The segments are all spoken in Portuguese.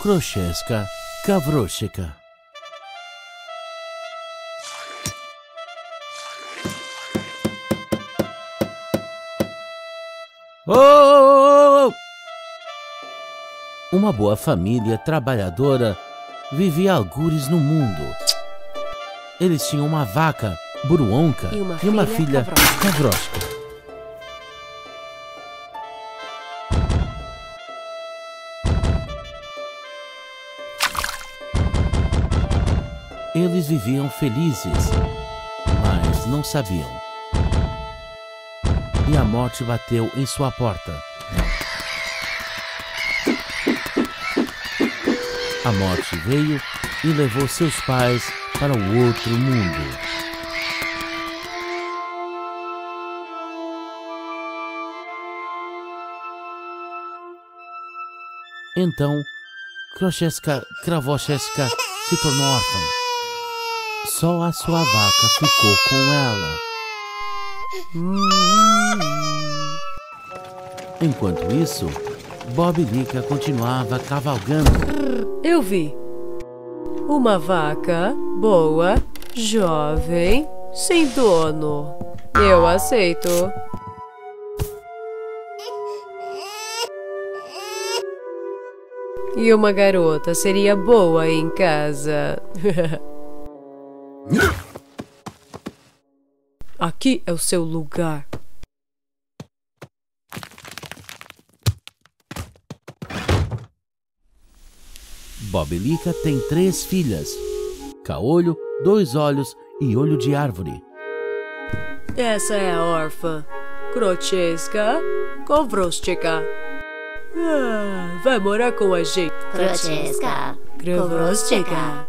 Krocheska Gavroshka. Oh! Uma boa família trabalhadora vivia algures no mundo. Eles tinham uma vaca, Buruonka, e uma filha, Gavroshka. Eles viviam felizes, mas não sabiam. E a morte bateu em sua porta. A morte veio e levou seus pais para o outro mundo. Então, Krocheska Gavroshka se tornou órfã. Só a sua vaca ficou com ela. Enquanto isso, Bobilica continuava cavalgando. Eu vi. Uma vaca boa, jovem, sem dono. Eu aceito. E uma garota seria boa em casa. Aqui é o seu lugar. Bobilica tem 3 filhas: Caolho, 2 olhos e olho de árvore. Essa é a órfã, Krocheska Gavroshka. Vai morar com a gente. Krocheska Gavroshka.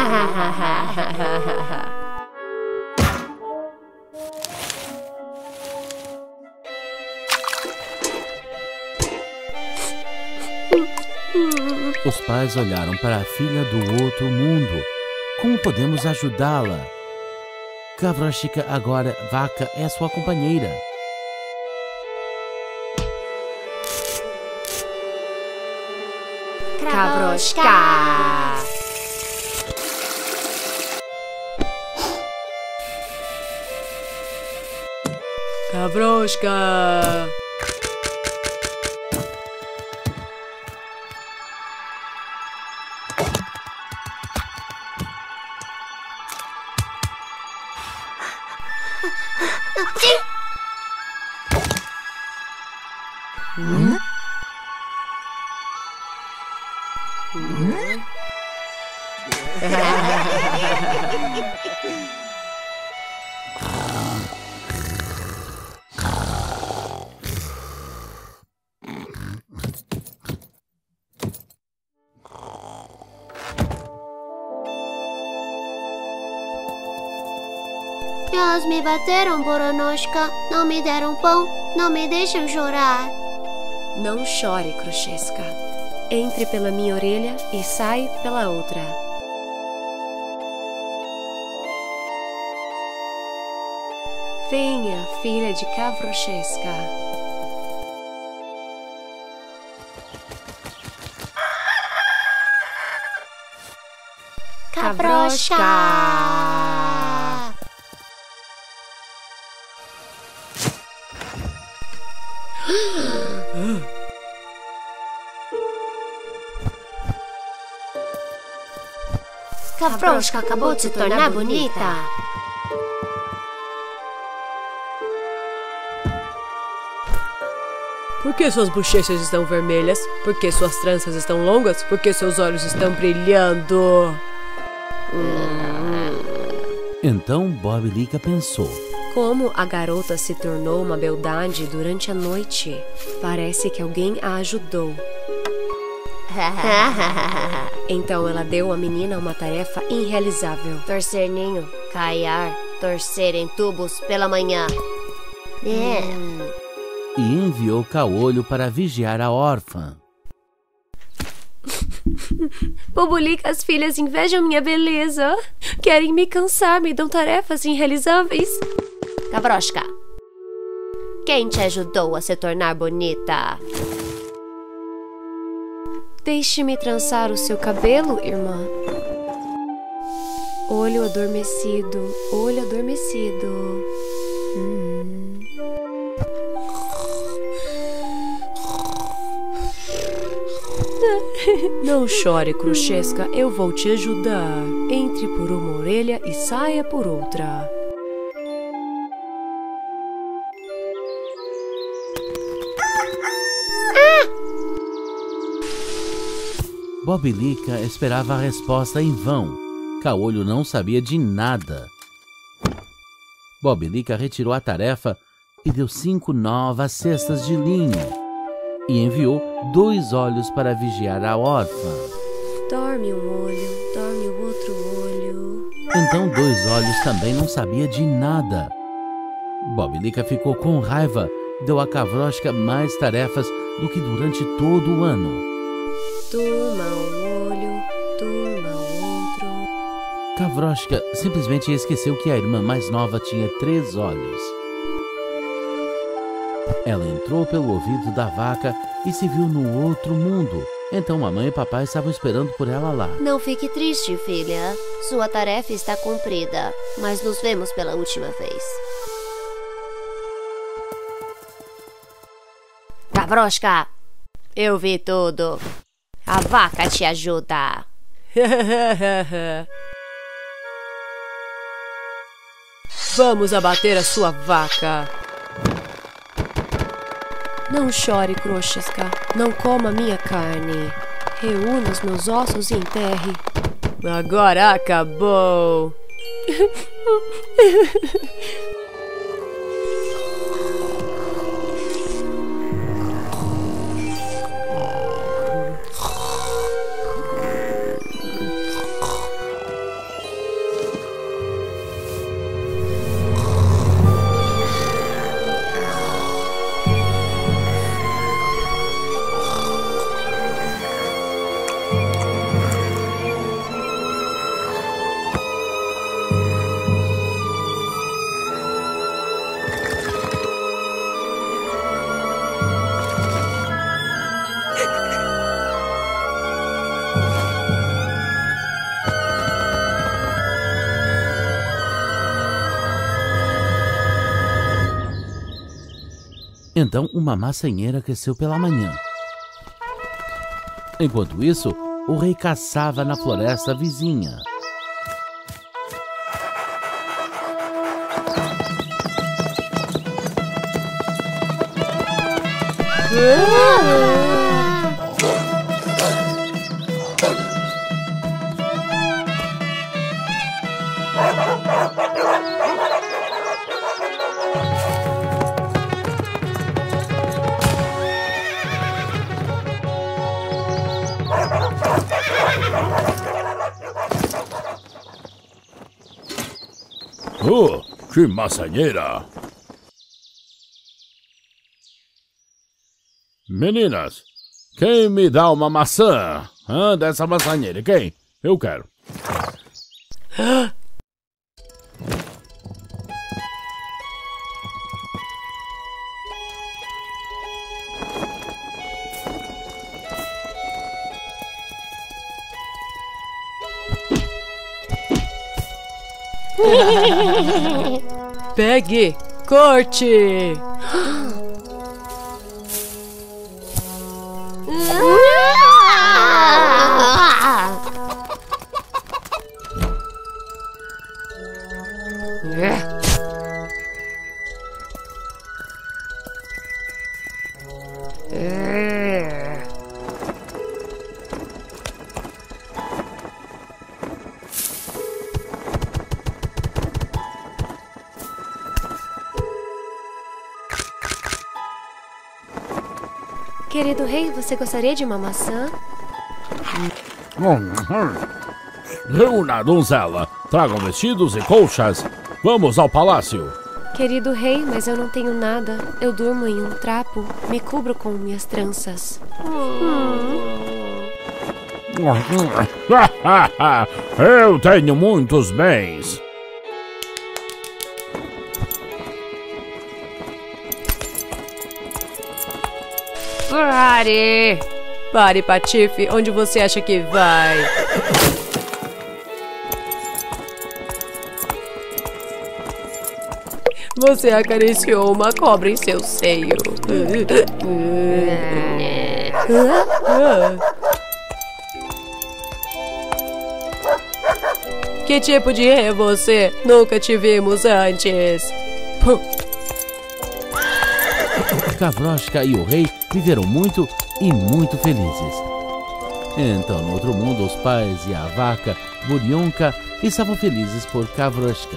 Os pais olharam para a filha do outro mundo. Como podemos ajudá-la? Gavroshka, agora vaca, é sua companheira. Gavroshka. Gavroshka. Elas me bateram, Boronoshka. Não me deram pão. Não me deixam chorar. Não chore, Krocheska. Entre pela minha orelha e sai pela outra. Venha, filha de Gavroshka. Gavroshka. Gavroshka acabou de se tornar bonita. Por que suas bochechas estão vermelhas? Por que suas tranças estão longas? Por que seus olhos estão brilhando? Então Bobilica pensou. Como a garota se tornou uma beldade durante a noite? Parece que alguém a ajudou. Então ela deu à menina uma tarefa irrealizável. Torcer ninho, caiar, torcer em tubos pela manhã. E enviou Caolho para vigiar a órfã. Bobilica, as filhas invejam minha beleza. Querem me cansar, me dão tarefas irrealizáveis. Gavroshka, quem te ajudou a se tornar bonita? Deixe-me trançar o seu cabelo, irmã. Olho adormecido, olho adormecido. Não chore, Kruszewska, eu vou te ajudar. Entre por uma orelha e saia por outra. Bobilica esperava a resposta em vão. Caolho não sabia de nada. Bobilica retirou a tarefa e deu 5 novas cestas de linho. E enviou 2 olhos para vigiar a órfã. Dorme um olho, dorme o outro olho. Então 2 olhos também não sabia de nada. Bobilica ficou com raiva e deu a Kavroshka mais tarefas do que durante todo o ano. Turma um olho, turma o outro. Kavroshka simplesmente esqueceu que a irmã mais nova tinha 3 olhos. Ela entrou pelo ouvido da vaca e se viu no outro mundo. Então mamãe e papai estavam esperando por ela lá. Não fique triste, filha. Sua tarefa está cumprida, mas nos vemos pela última vez. Kavroshka, eu vi tudo. A vaca te ajuda. Vamos abater a sua vaca. Não chore, Kruszewska. Não coma minha carne. Reúna os meus ossos e enterre. Agora acabou. Então uma maçanheira cresceu pela manhã. Enquanto isso, o rei caçava na floresta vizinha. Oh, que maçanheira! Meninas, quem me dá uma maçã? Dessa maçanheira, quem? Eu quero. Pegue, corte. Querido rei, você gostaria de uma maçã? Reúna a donzela, tragam vestidos e colchas. Vamos ao palácio. Querido rei, mas eu não tenho nada. Eu durmo em um trapo. Me cubro com minhas tranças. Eu tenho muitos bens. Pare! Pare, Patife. Onde você acha que vai? Você acariciou uma cobra em seu seio. Que tipo de rei é você? Nunca te vimos antes. Kavroshka e o rei viveram muito e muito felizes. Então, no outro mundo, os pais e a vaca Burionka estavam felizes por Kavroshka.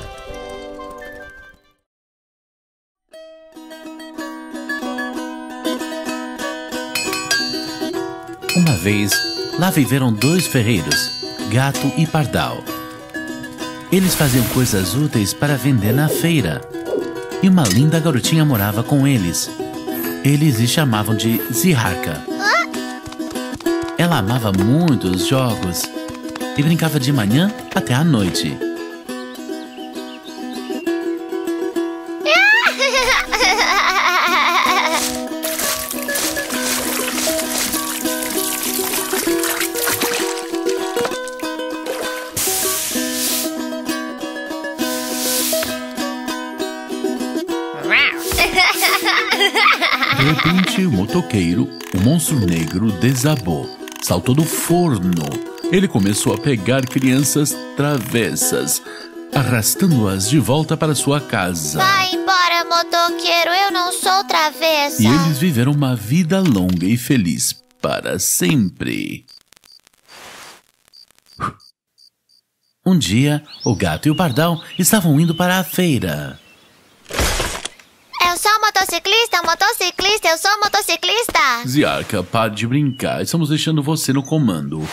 Uma vez, lá viveram dois ferreiros, Gato e Pardal. Eles faziam coisas úteis para vender na feira. E uma linda garotinha morava com eles. Eles lhe chamavam de Ziarka. Ela amava muito os jogos e brincava de manhã até à noite. De repente, o motoqueiro, o monstro negro, desabou. Saltou do forno. Ele começou a pegar crianças travessas, arrastando-as de volta para sua casa. Vai embora, motoqueiro, eu não sou travessa. E eles viveram uma vida longa e feliz para sempre. Um dia, o Gato e o Pardal estavam indo para a feira. Eu sou motociclista, eu sou motociclista. Ziarka, pare de brincar. Estamos deixando você no comando.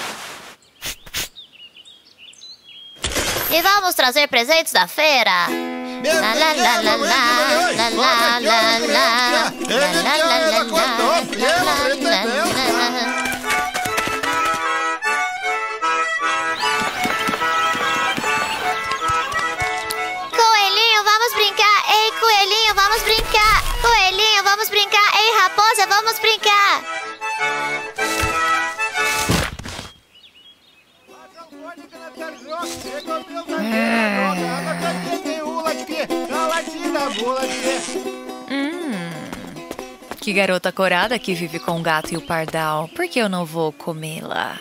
E vamos trazer presentes da feira. La la la la la la la la la la. Coelhinho, vamos brincar. Ei, coelhinho, vamos brincar. Coelhinho, vamos brincar. Ei, raposa, vamos brincar. Que garota corada que vive com o gato e o pardal. Por que eu não vou comê-la?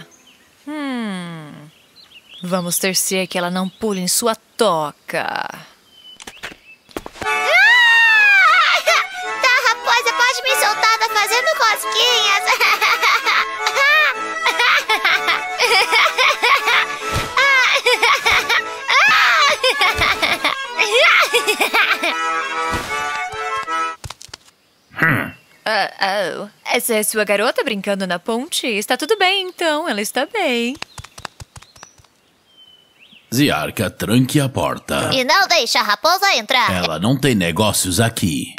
Vamos torcer que ela não pule em sua toca. Tá, raposa, pode me soltar, tá fazendo cosquinhas. Essa é sua garota brincando na ponte? Está tudo bem, então. Ela está bem. Ziarka, tranque a porta. E não deixa a raposa entrar. Ela não tem negócios aqui.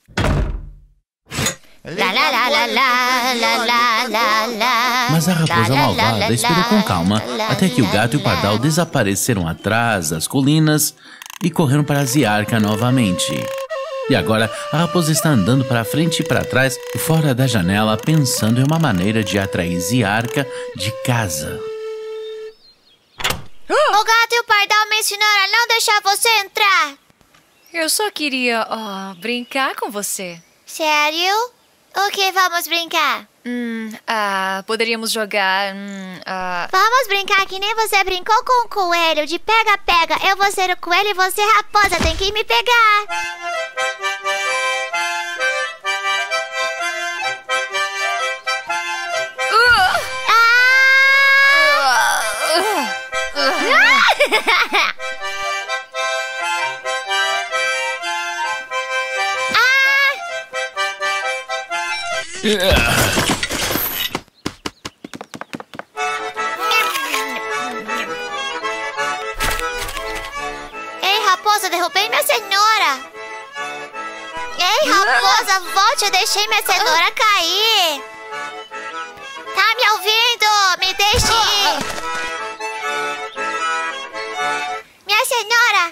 La la la la la la la la la. Mas a raposa malvada esperou com calma até que o gato e o pardal desapareceram atrás das colinas e correram para Ziarka novamente. E agora a raposa está andando para frente e para trás, fora da janela, pensando em uma maneira de atrair Ziarka de casa. O gato e o pardal me ensinaram a não deixar você entrar. Eu só queria, brincar com você. Sério? O que vamos brincar? Poderíamos jogar, Vamos brincar que nem você brincou com o coelho, de pega-pega. Eu vou ser o coelho e você raposa, tem que me pegar. Ei, raposa, derrubei minha cenoura. Ei, raposa, volte, eu deixei minha cenoura cair. Tá me ouvindo? Me deixe ir. Minha cenoura.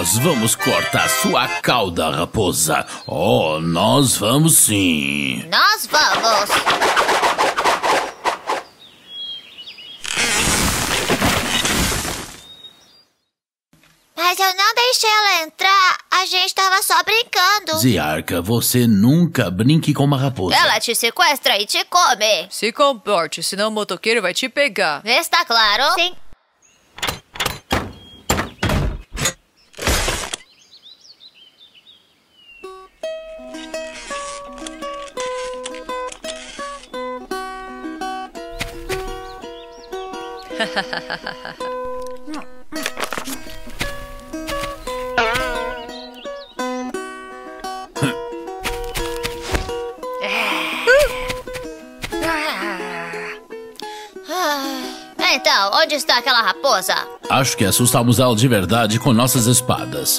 Nós vamos cortar sua cauda, raposa. Oh, nós vamos sim. Nós vamos. Mas eu não deixei ela entrar. A gente tava só brincando. Ziarca, você nunca brinque com uma raposa. Ela te sequestra e te come. Se comporte, senão o motoqueiro vai te pegar. Está claro? Sim. Então, onde está aquela raposa? Acho que assustamos ela de verdade com nossas espadas.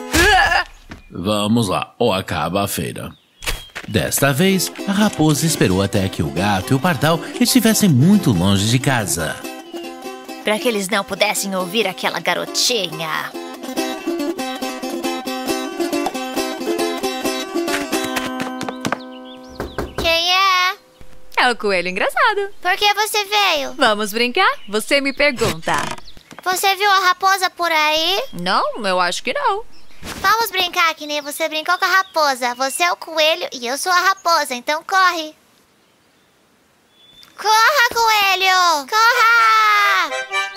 Vamos lá, ou acaba a feira. Desta vez, a raposa esperou até que o gato e o pardal estivessem muito longe de casa. Para que eles não pudessem ouvir aquela garotinha. Quem é? É o coelho engraçado. Por que você veio? Vamos brincar? Você me pergunta. Você viu a raposa por aí? Não, eu acho que não. Vamos brincar que nem você brincou com a raposa. Você é o coelho e eu sou a raposa, então corre. Corra, coelho! Corra!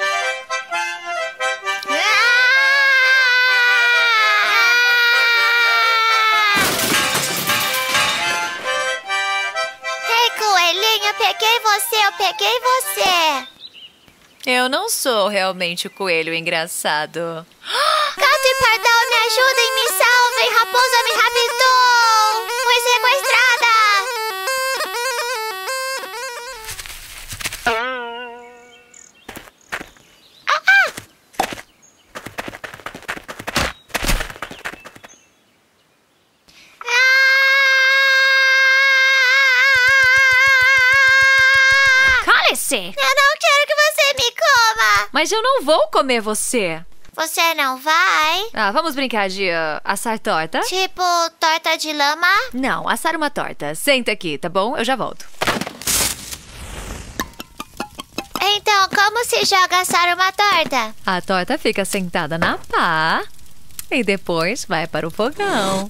Ei, coelhinho, eu peguei você! Eu não sou realmente o coelho engraçado. Gato e pardal, me ajudem, me salvem! Raposa me raptou! Fui sequestrada! Cale-se! Eu não quero que você me coma! Mas eu não vou comer você. Você não vai? Vamos brincar de assar torta? Tipo, torta de lama? Não, assar uma torta. Senta aqui, tá bom? Eu já volto. Então, como se joga assar uma torta? A torta fica sentada na pá e depois vai para o fogão.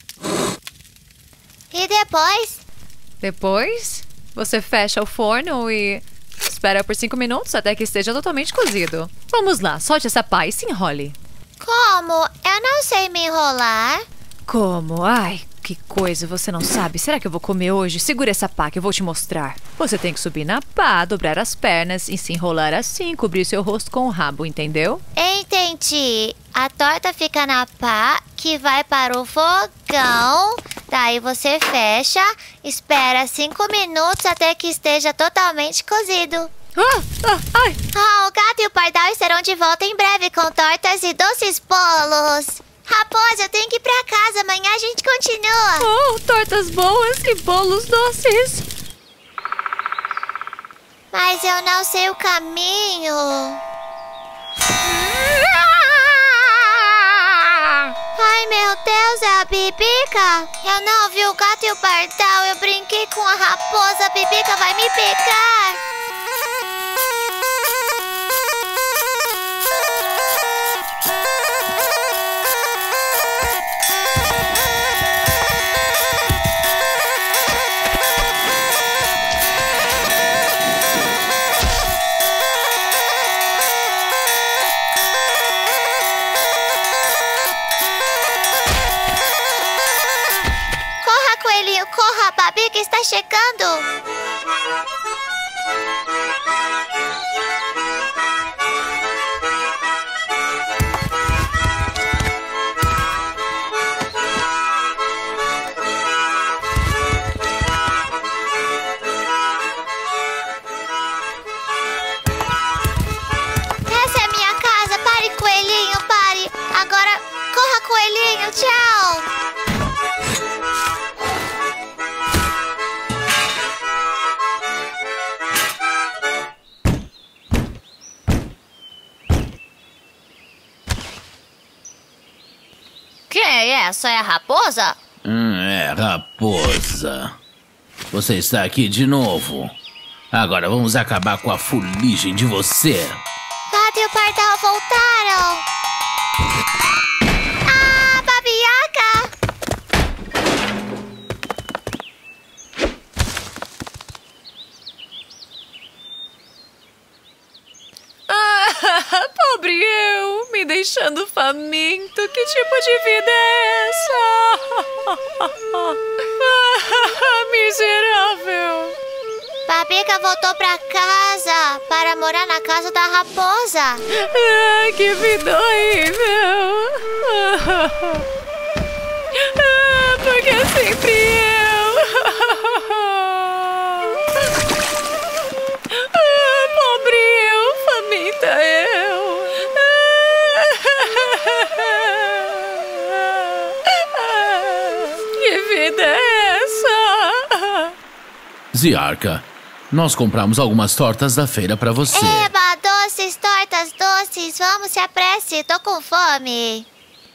E depois? Depois, você fecha o forno e espera por 5 minutos até que esteja totalmente cozido. Vamos lá, solte essa pá e se enrole. Como? Eu não sei me enrolar. Como? Ai, que coisa, você não sabe. Será que eu vou comer hoje? Segura essa pá que eu vou te mostrar. Você tem que subir na pá, dobrar as pernas e se enrolar assim, cobrir seu rosto com o rabo, entendeu? Entendi. A torta fica na pá, que vai para o fogão. Daí você fecha, espera 5 minutos até que esteja totalmente cozido. Ai! O gato e o pardal estarão de volta em breve com tortas e doces bolos. Raposa, eu tenho que ir pra casa. Amanhã a gente continua. Oh, tortas boas e bolos doces. Mas eu não sei o caminho. Ai, meu Deus, é a Bibica? Eu não vi o gato e o pardal. Eu brinquei com a raposa. A Bibica vai me pegar. Corra, a Babica está chegando! Essa é a minha casa! Pare, coelhinho, pare! Agora, corra, coelhinho! Tchau! essa? É a raposa? É, raposa. Você está aqui de novo. Agora vamos acabar com a fuligem de você. Gato e o pardal voltaram. Ah, babiaca! Pobre eu, me deixando faminto. Que tipo de vida é essa? Miserável. Babica voltou pra casa para morar na casa da raposa. Que vida horrível. Porque é sempre eu. Pobre eu, faminta eu. Que vida é essa? Ziarka, nós compramos algumas tortas da feira pra você. Eba, doces, tortas, doces. Vamos, se apresse, tô com fome.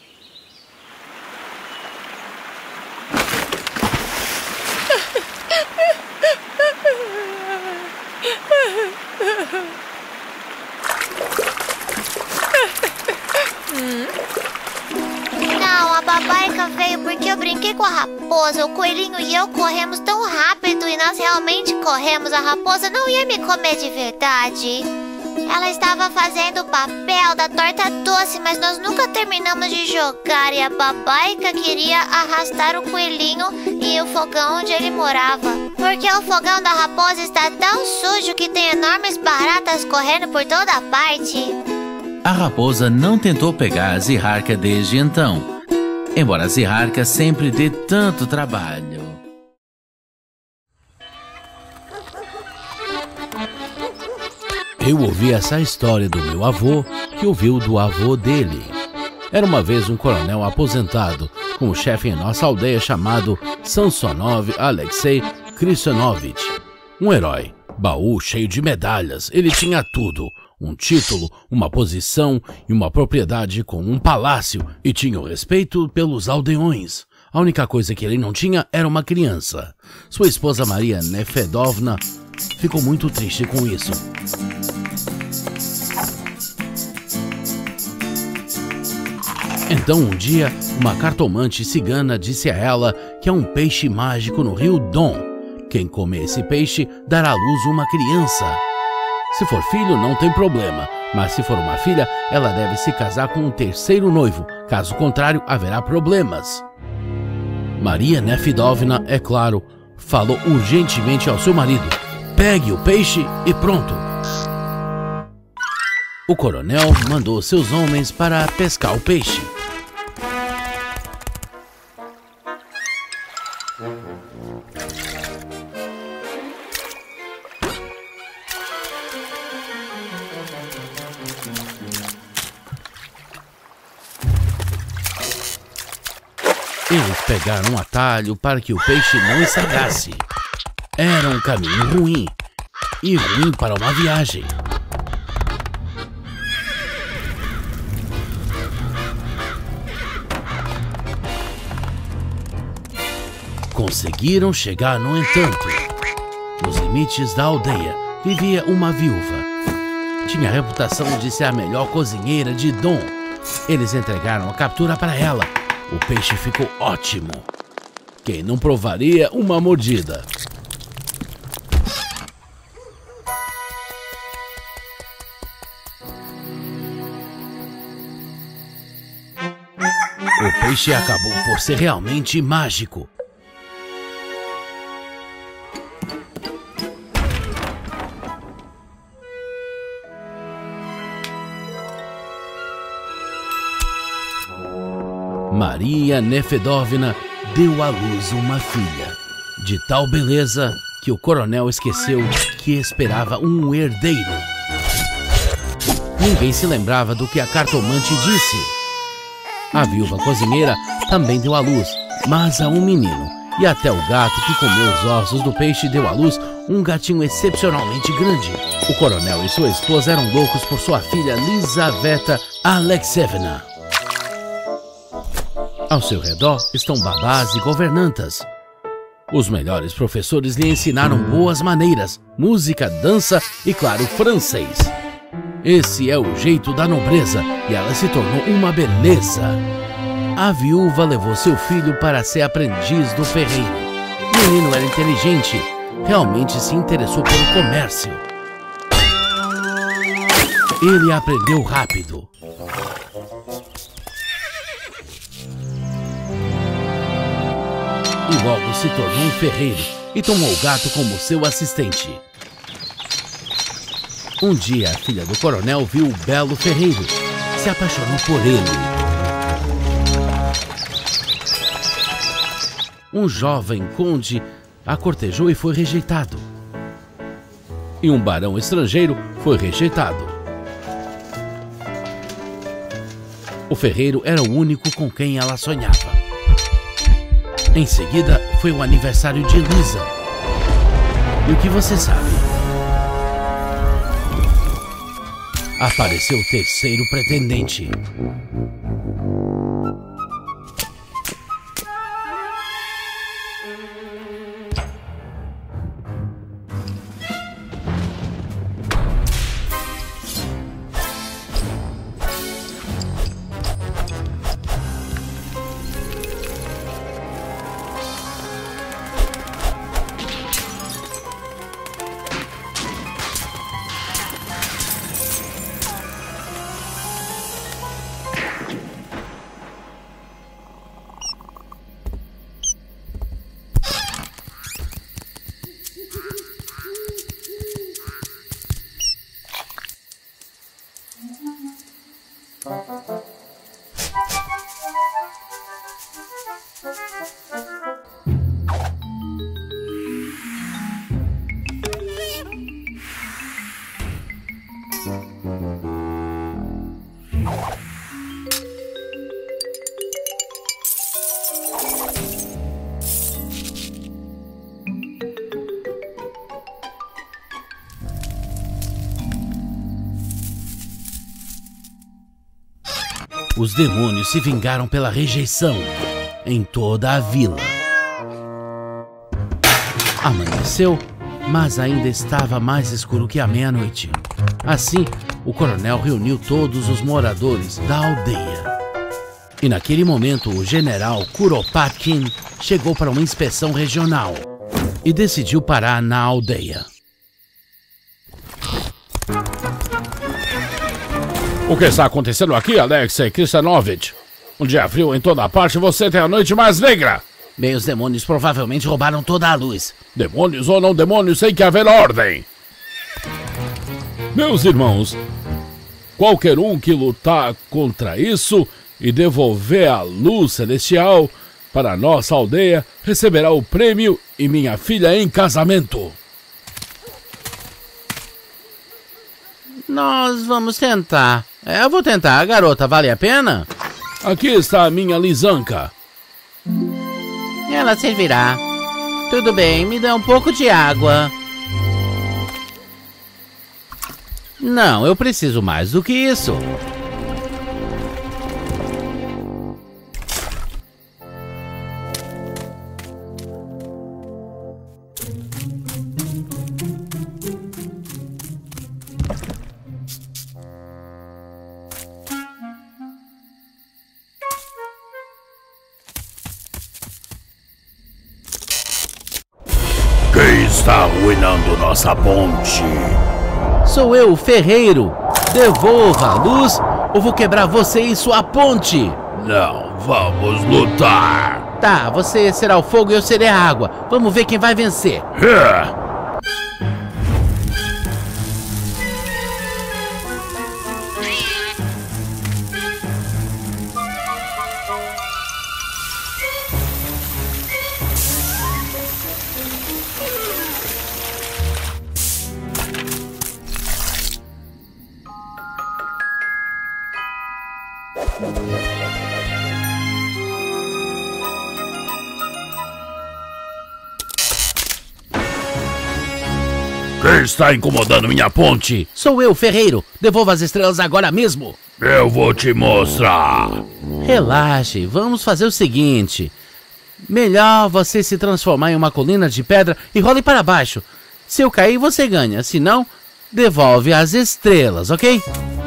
Não, a babaica veio porque eu brinquei com a raposa. O coelhinho e eu corremos tão rápido e nós realmente corremos. A raposa não ia me comer de verdade. Ela estava fazendo o papel da torta doce, mas nós nunca terminamos de jogar. E a babaica queria arrastar o coelhinho e o fogão onde ele morava. Porque o fogão da raposa está tão sujo que tem enormes baratas correndo por toda parte. A raposa não tentou pegar a Ziarka desde então, embora a Ziarka sempre dê tanto trabalho. Eu ouvi essa história do meu avô, que ouviu do avô dele. Era uma vez um coronel aposentado, com um chefe em nossa aldeia chamado Samsonov Alexei Kristianovich. Um herói, baú cheio de medalhas, ele tinha tudo. Um título, uma posição e uma propriedade com um palácio, e tinha o respeito pelos aldeões. A única coisa que ele não tinha era uma criança. Sua esposa Maria Nefedovna ficou muito triste com isso. Então um dia, uma cartomante cigana disse a ela que há um peixe mágico no rio Don. Quem comer esse peixe dará à luz uma criança. Se for filho, não tem problema, mas se for uma filha, ela deve se casar com um terceiro noivo. Caso contrário, haverá problemas. Maria Nefedovna, é claro, falou urgentemente ao seu marido: pegue o peixe e pronto. O coronel mandou seus homens para pescar o peixe. Eles pegaram um atalho para que o peixe não estragasse. Era um caminho ruim, e ruim para uma viagem. Conseguiram chegar, no entanto. Nos limites da aldeia vivia uma viúva. Tinha a reputação de ser a melhor cozinheira de Don. Eles entregaram a captura para ela. O peixe ficou ótimo. Quem não provaria uma mordida? O peixe acabou por ser realmente mágico. Maria Nefedovna deu à luz uma filha, de tal beleza que o coronel esqueceu que esperava um herdeiro. Ninguém se lembrava do que a cartomante disse. A viúva cozinheira também deu à luz, mas a um menino. E até o gato que comeu os ossos do peixe deu à luz um gatinho excepcionalmente grande. O coronel e sua esposa eram loucos por sua filha Lizaveta Alexeyevna. Ao seu redor estão babás e governantas. Os melhores professores lhe ensinaram boas maneiras, música, dança e, claro, francês. Esse é o jeito da nobreza e ela se tornou uma beleza. A viúva levou seu filho para ser aprendiz do ferreiro. O menino era inteligente, realmente se interessou pelo comércio. Ele aprendeu rápido. E logo se tornou um ferreiro e tomou o gato como seu assistente. Um dia, a filha do coronel viu o belo ferreiro. Se apaixonou por ele. Um jovem conde a cortejou e foi rejeitado. E um barão estrangeiro foi rejeitado. O ferreiro era o único com quem ela sonhava. Em seguida, foi o aniversário de Lisa. E o que você sabe? Apareceu o terceiro pretendente. Os demônios se vingaram pela rejeição em toda a vila. Amanheceu, mas ainda estava mais escuro que a meia-noite. Assim, o coronel reuniu todos os moradores da aldeia. E naquele momento, o general Kuropatkin chegou para uma inspeção regional e decidiu parar na aldeia. O que está acontecendo aqui, Alexei Kristanovich? Um dia frio em toda parte, você tem a noite mais negra. Bem, os demônios provavelmente roubaram toda a luz. Demônios ou não demônios, tem que haver ordem. Meus irmãos, qualquer um que lutar contra isso e devolver a luz celestial para a nossa aldeia receberá o prêmio e minha filha em casamento. Nós vamos tentar. Eu vou tentar, garota. Vale a pena? Aqui está a minha lisanca. Ela servirá. Tudo bem, me dá um pouco de água. Não, eu preciso mais do que isso. Quem está arruinando nossa ponte? Sou eu, o ferreiro. Devolva a luz ou vou quebrar você e sua ponte. Não, vamos lutar. Tá, você será o fogo e eu serei a água. Vamos ver quem vai vencer. Quem está incomodando minha ponte? Sou eu, ferreiro. Devolva as estrelas agora mesmo. Eu vou te mostrar. Relaxe, vamos fazer o seguinte. Melhor você se transformar em uma colina de pedra e role para baixo. Se eu cair, você ganha. Se não, devolve as estrelas, ok?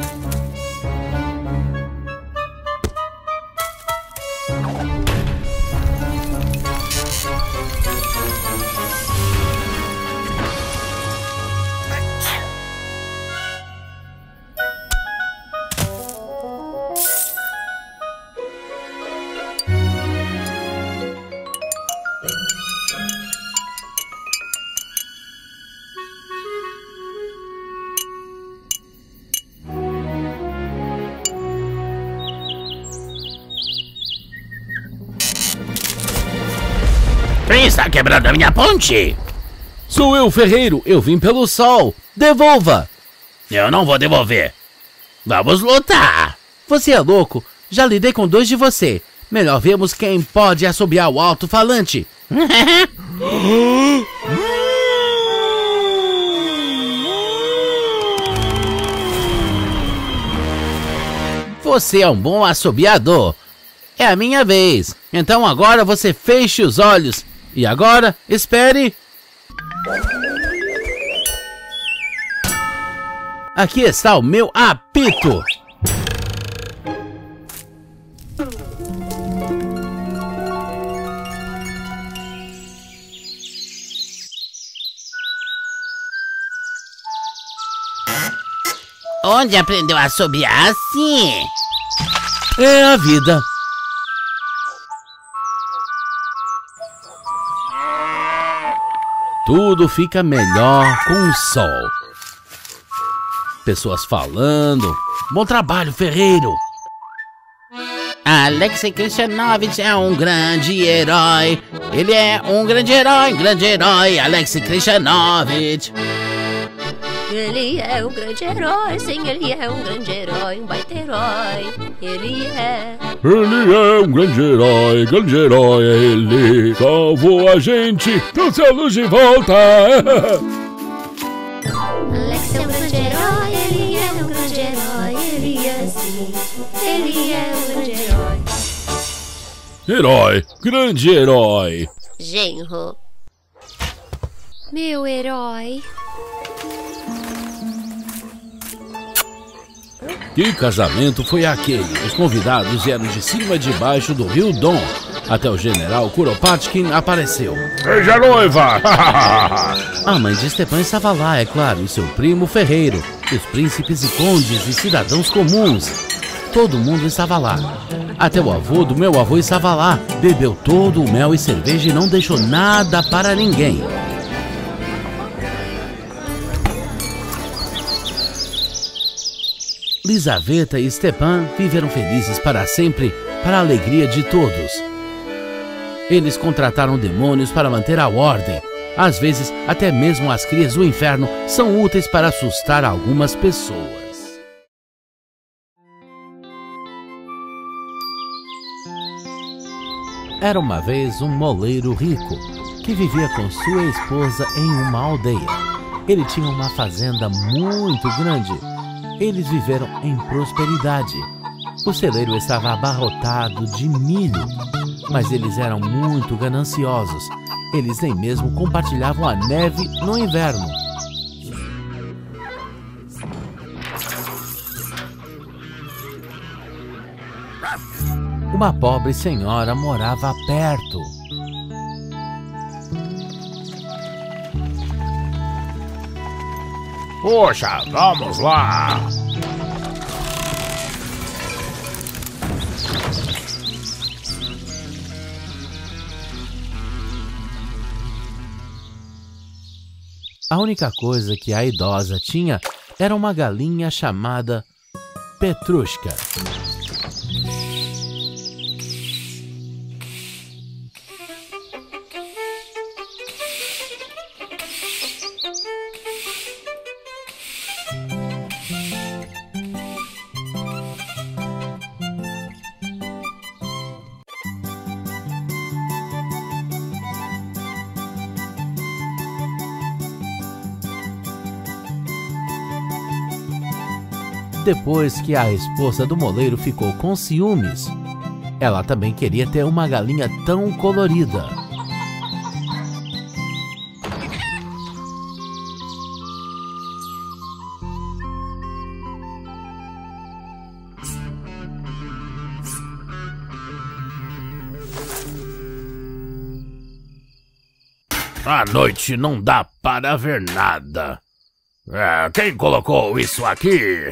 Quem está quebrando a minha ponte? Sou eu, ferreiro. Eu vim pelo sol. Devolva. Eu não vou devolver. Vamos lutar. Você é louco. Já lidei com 2 de você. Melhor vermos quem pode assobiar o alto-falante. Você é um bom assobiador. É a minha vez. Então agora você feche os olhos. E agora, espere. Aqui está o meu apito. Onde aprendeu a assobiar assim? É a vida. Tudo fica melhor com o sol. Pessoas falando. Bom trabalho, ferreiro. Alexei Krishnanovich é um grande herói. Ele é um grande herói, Alexei Krishnanovich. Ele é um grande herói, sim, ele é um grande herói, um baita herói. Ele é um grande herói é ele. Salvou a gente, trouxe a luz de volta. Alex é um grande herói, ele é um grande herói, ele é sim, ele é um grande herói. Grande herói. Genro. Meu herói. Que casamento foi aquele? Os convidados vieram de cima e de baixo do Rio Dom. Até o general Kuropatkin apareceu. Seja noiva! A mãe de Stepan estava lá, é claro, e seu primo ferreiro, os príncipes e condes e cidadãos comuns. Todo mundo estava lá. Até o avô do meu avô estava lá. Bebeu todo o mel e cerveja e não deixou nada para ninguém. Lizaveta e Stepan viveram felizes para sempre, para a alegria de todos. Eles contrataram demônios para manter a ordem. Às vezes, até mesmo as crias do inferno são úteis para assustar algumas pessoas. Era uma vez um moleiro rico que vivia com sua esposa em uma aldeia. Ele tinha uma fazenda muito grande. Eles viveram em prosperidade. O celeiro estava abarrotado de milho, mas eles eram muito gananciosos. Eles nem mesmo compartilhavam a neve no inverno. Uma pobre senhora morava perto. Poxa, vamos lá! A única coisa que a idosa tinha era uma galinha chamada Petrushka. Depois que a esposa do moleiro ficou com ciúmes, Ela também queria ter uma galinha tão colorida. À noite não dá para ver nada. Quem colocou isso aqui?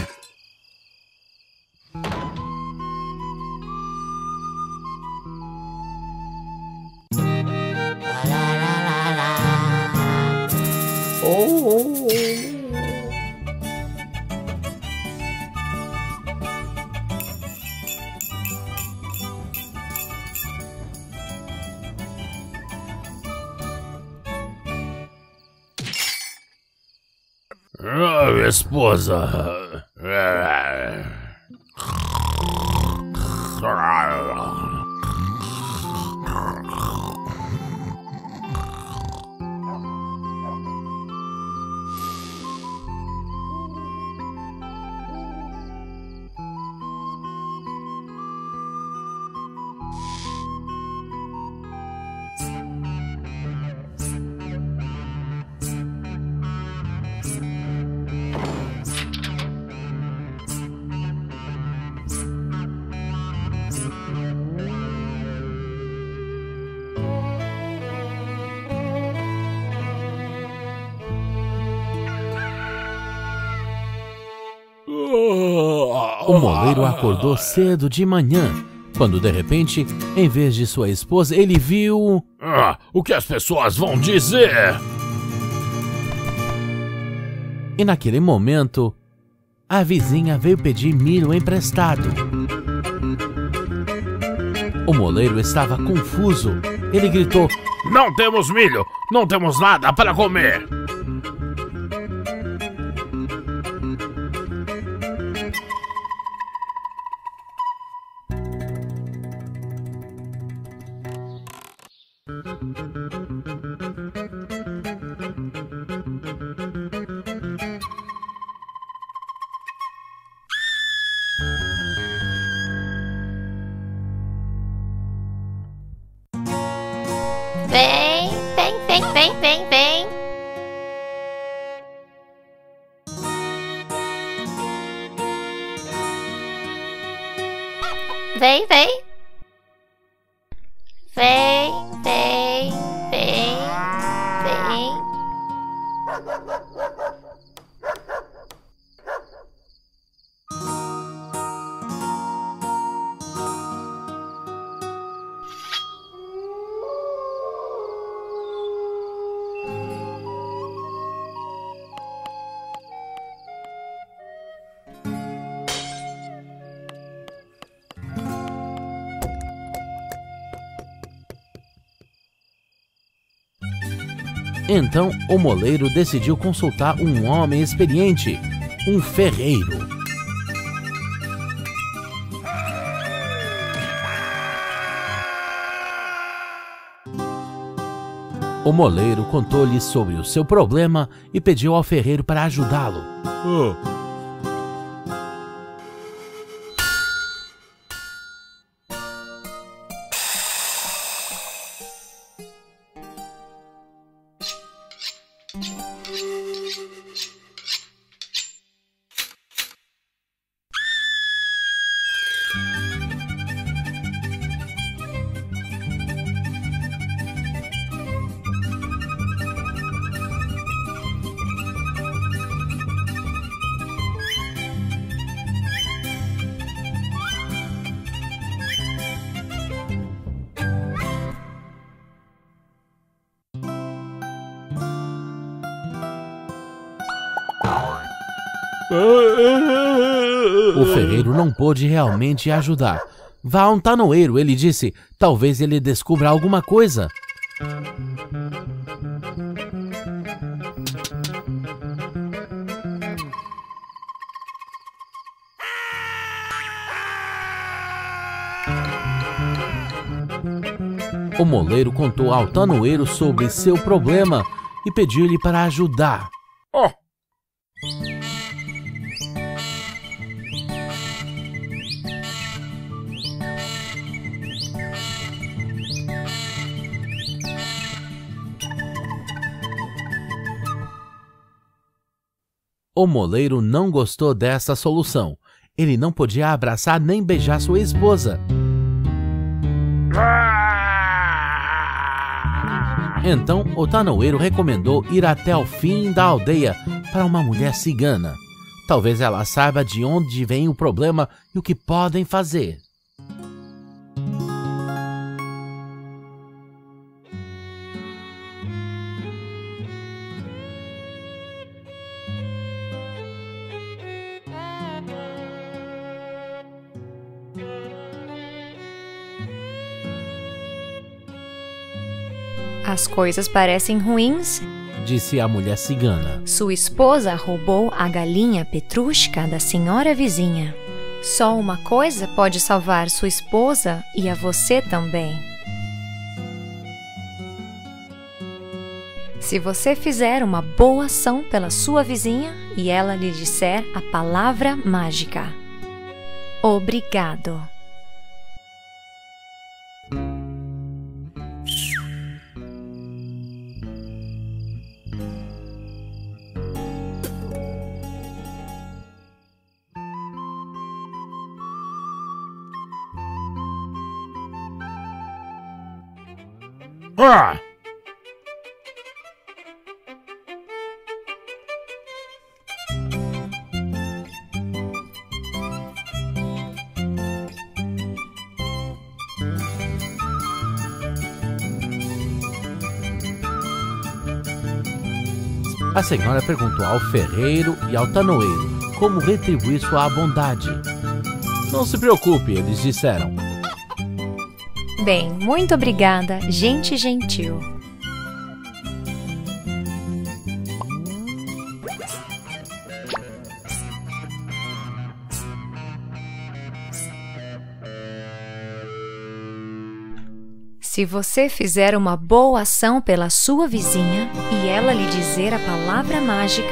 Esposa. O moleiro acordou cedo de manhã, quando de repente, em vez de sua esposa, ele viu... O que as pessoas vão dizer? E naquele momento, a vizinha veio pedir milho emprestado. O moleiro estava confuso. Ele gritou: Não temos milho! Não temos nada para comer! Vem. Vem. Então o moleiro decidiu consultar um homem experiente, um ferreiro. O moleiro contou-lhe sobre o seu problema e pediu ao ferreiro para ajudá-lo. O ferreiro não pôde realmente ajudar. Vá a um tanoeiro, ele disse. Talvez ele descubra alguma coisa. O moleiro contou ao tanoeiro sobre seu problema e pediu-lhe para ajudar. O moleiro não gostou dessa solução. Ele não podia abraçar nem beijar sua esposa. Então, o tanoeiro recomendou ir até o fim da aldeia para uma mulher cigana. Talvez ela saiba de onde vem o problema e o que podem fazer. As coisas parecem ruins, disse a mulher cigana. Sua esposa roubou a galinha Petrushka da senhora vizinha. Só uma coisa pode salvar sua esposa e a você também. Se você fizer uma boa ação pela sua vizinha e ela lhe disser a palavra mágica: obrigado. Ah! A senhora perguntou ao ferreiro e ao tanoeiro como retribuir sua bondade. Não se preocupe, eles disseram. Bem, muito obrigada, gente gentil. Se você fizer uma boa ação pela sua vizinha e ela lhe dizer a palavra mágica,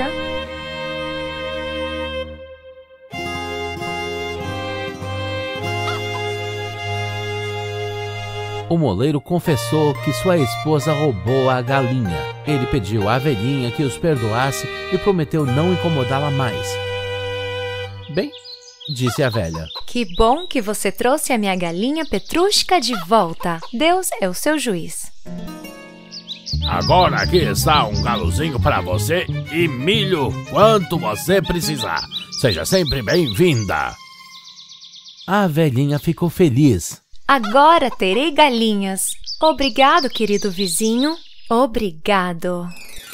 o moleiro confessou que sua esposa roubou a galinha. Ele pediu à velhinha que os perdoasse e prometeu não incomodá-la mais. Bem, disse a velha. Que bom que você trouxe a minha galinha Petrushka de volta. Deus é o seu juiz. Agora aqui está um galozinho para você e milho quanto você precisar. Seja sempre bem-vinda. A velhinha ficou feliz. Agora terei galinhas. Obrigado, querido vizinho. Obrigado.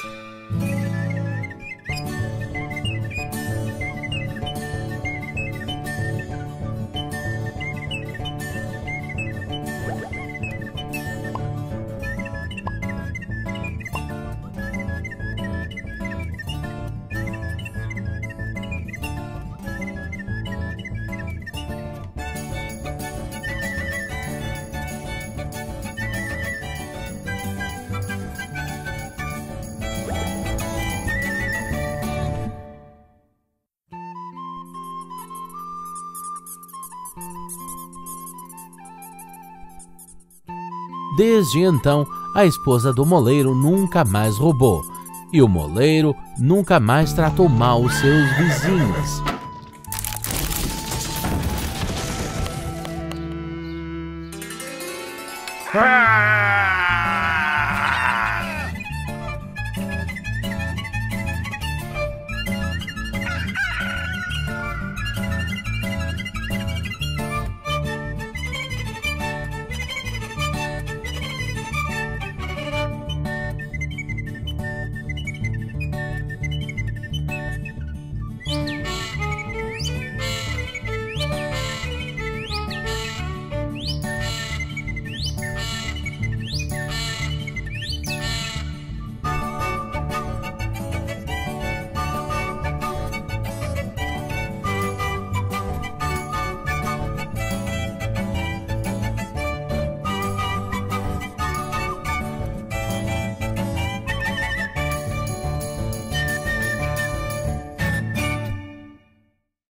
Desde então, a esposa do moleiro nunca mais roubou, e o moleiro nunca mais tratou mal os seus vizinhos.